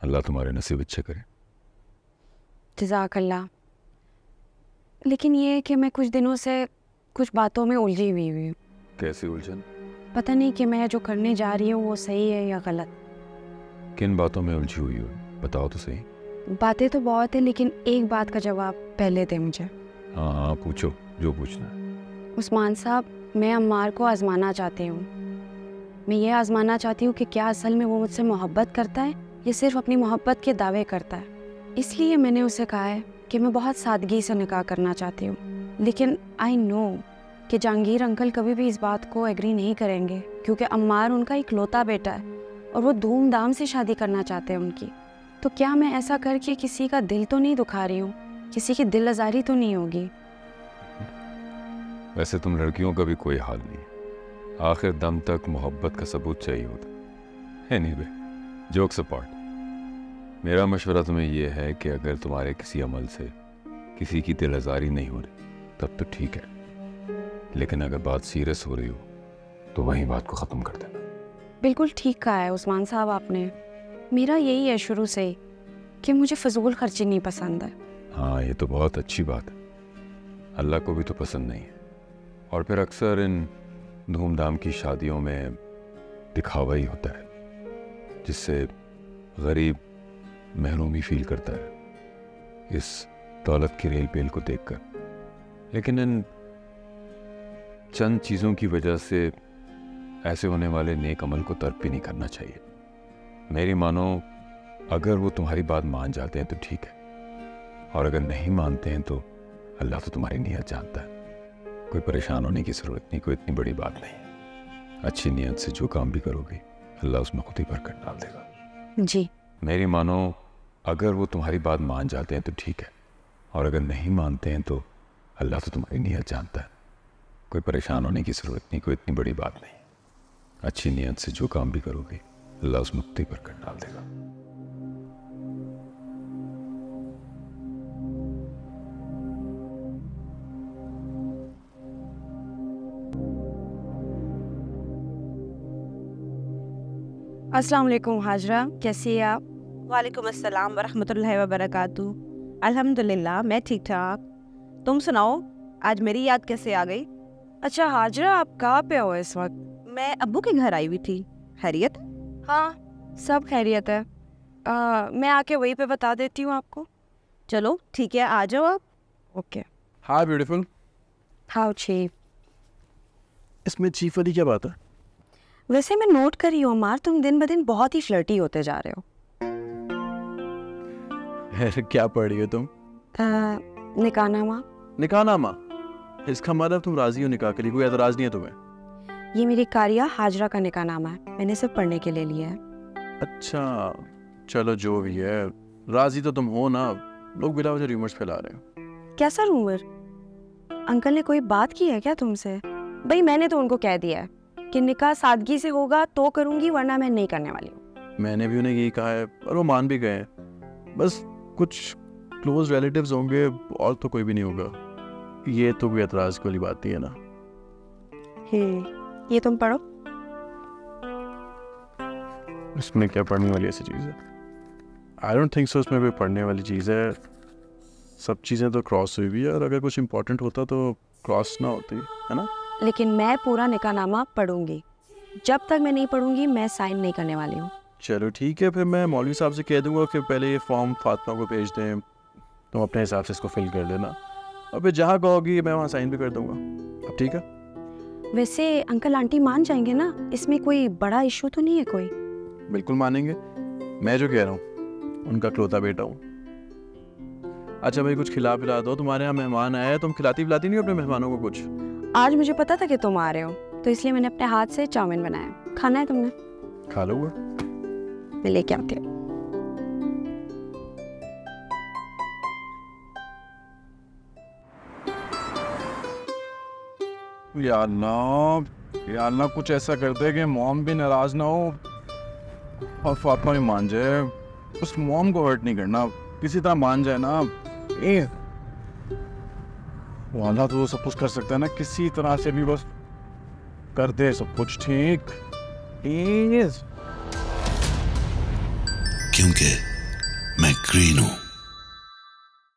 अल्लाह तुम्हारे नसीब अच्छे करे। जज़ाकल्लाह। लेकिन ये है कि मैं कुछ दिनों से कुछ बातों में उलझी हुई हूँ। कैसी उलझन? पता नहीं कि मैं जो करने जा रही हूँ वो सही है या गलत। किन बातों में उलझी हुई हो, बताओ तो सही। बातें तो बहुत है, लेकिन एक बात का जवाब पहले दे मुझे। हाँ हाँ पूछो, जो पूछना है। उस्मान साहब, मैं अम्मार को आजमाना चाहती हूँ। मैं ये आजमाना चाहती हूँ कि क्या असल में वो मुझसे मोहब्बत करता है या सिर्फ अपनी मोहब्बत के दावे करता है। इसलिए मैंने उसे कहा है कि मैं बहुत सादगी से निकाह करना चाहती हूँ। लेकिन आई नो कि जहांगीर अंकल कभी भी इस बात को एग्री नहीं करेंगे, क्योंकि अम्मार उनका इकलौता बेटा है और वो धूमधाम से शादी करना चाहते हैं उनकी। तो क्या मैं ऐसा करके किसी का दिल तो नहीं दुखा रही हूँ? किसी की दिल आज़ारी तो नहीं होगी? वैसे तुम लड़कियों का भी कोई हाल नहीं है, आखिर दम तक मोहब्बत का सबूत चाहिए होता। एनीवे, जोक्स अपार्ट, मेरा मशवरा तुम्हें यह है कि अगर तुम्हारे किसी अमल से किसी की दिल आज़ारी नहीं हो रही तब तो ठीक है, लेकिन अगर बात सीरियस हो रही हो तो वहीं बात को ख़त्म कर देना। बिल्कुल ठीक कहा है उस्मान साहब आपने। मेरा यही है शुरू से कि मुझे फजूल खर्ची नहीं पसंद है। हाँ, ये तो बहुत अच्छी बात है, अल्लाह को भी तो पसंद नहीं है। और फिर अक्सर इन धूमधाम की शादियों में दिखावा ही होता है, जिससे गरीब महरूमी फील करता है इस दौलत की रेल पेल को देखकर। लेकिन इन चंद चीज़ों की वजह से ऐसे होने वाले नेक अमल को तर्क भी नहीं करना चाहिए। मेरी मानो, अगर वो तुम्हारी बात मान जाते हैं तो ठीक है, और अगर नहीं मानते हैं तो अल्लाह तो तुम्हारी नीयत जानता है। कोई परेशान होने की ज़रूरत नहीं, कोई इतनी बड़ी बात नहीं। अच्छी नीयत से जो काम भी करोगे अल्लाह उसमें खुद ही बरकत डाल देगा। जी। मेरी मानो, अगर वो तुम्हारी बात मान जाते हैं तो ठीक है, और अगर नहीं मानते हैं तो अल्लाह तो तुम्हारी नीयत जानता है। कोई परेशान होने की ज़रूरत नहीं, कोई इतनी बड़ी बात नहीं। अच्छी नीयत से जो काम भी करोगे अल्लाह उसमें खुद ही बरकत डाल देगा। अस्सलाम वालेकुम हाजरा, कैसी है आप? वालेकुम अस्सलाम वरहमतुल्लाहि वबरकातुहू। अल्हम्दुलिल्लाह, मैं ठीक ठाक। तुम सुनाओ, आज मेरी याद कैसे आ गई? अच्छा हाजरा, आप कहाँ पे हो इस वक्त? मैं अब्बू के घर आई हुई थी। खैरियत? हाँ, सब खैरियत है। मैं आके वहीं पे बता देती हूँ आपको। चलो ठीक है, आ जाओ आप। Okay. Hi beautiful. How chief. इसमें चीफ वाली क्या बात है? वैसे मैं नोट कर रही हूँ अमार, तुम दिन ब दिन बहुत ही फ्लर्टी होते जा रहे हो। क्या पढ़ रही हो तुम? निकाहनामा। निकाहनामा? इसका मतलब तुम राजी हो निकाह के लिए? कोई एतराज नहीं है तुम्हें? ये मेरी कारिया हाजरा का निकाहनामा है, मैंने सिर्फ पढ़ने के लिए लिया है। अच्छा चलो जो भी है, राजी तो तुम हो ना? लोग बिला वजह रूमर्स फैला रहे हो। कैसा रूमर? अंकल ने कोई बात की है क्या तुमसे? भाई मैंने तो उनको कह दिया है कि निकाह सादगी से होगा तो करूंगी, वरना मैं नहीं करने वाली हूँ। मैंने भी उन्हें यही कहा है और वो मान भी गए हैं। बस कुछ क्लोज रिलेटिव्स होंगे और तो कोई भी नहीं होगा। ये तो कोई एतराज वाली बात नहीं है ना? ये तुम पढ़ो। इसमें क्या पढ़ने वाली ऐसी चीज़ है? आई डोंट थिंक सो इसमें भी पढ़ने वाली चीज़ है। सब चीज़ें तो क्रॉस हुई हुई है, और अगर कुछ इंपॉर्टेंट होता तो क्रॉस ना होती, है ना? लेकिन मैं पूरा निकाहनामा पढ़ूंगी। जब तक मैं नहीं पढ़ूंगी मैं साइन नहीं करने वाली हूँ। चलो ठीक है, फिर मैं मौलवी साहब से कह दूंगा कि पहले ये फॉर्म फातिमा को भेज दें, तुम अपने हिसाब से इसको फिल कर लेना, और फिर जहाँ कहोगी मैं वहाँ साइन भी कर दूंगा। अब ठीक है? वैसे अंकल आंटी मान जाएंगे ना? इसमें कोई बड़ा इशू तो नहीं है कोई? बिल्कुल मानेंगे, मैं जो कह रहा हूँ उनका इकलौता बेटा हूँ। अच्छा भाई, कुछ खिला पिला दो, तुम्हारे यहाँ मेहमान आया है, तुम खिलाती पिलाती नहीं हो अपने मेहमानों को कुछ? आज मुझे पता था कि तुम आ रहे हो, तो इसलिए मैंने अपने हाथ से चाउमीन बनाया। खाना है तुमने? खा लो। मैं लेके आती हूँ। यार ना कुछ ऐसा कर दे कि मॉम भी नाराज ना हो और फातिमा भी मान जाए। उस मॉम को हर्ट नहीं करना, किसी तरह मान जाए ना। वो अल्लाह तो सब कुछ कर सकता है ना, किसी तरह से भी बस कर दे सब कुछ ठीक। क्योंकि मैं ग्रीन हूं।